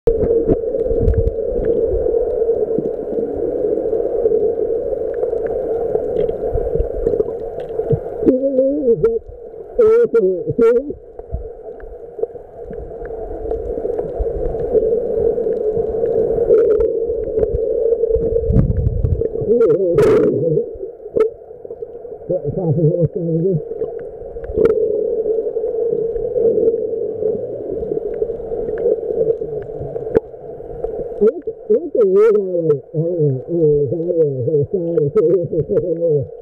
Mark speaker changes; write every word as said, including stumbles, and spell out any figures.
Speaker 1: What's the weird one like, I don't know, oh, is that one, is that a sign, or something,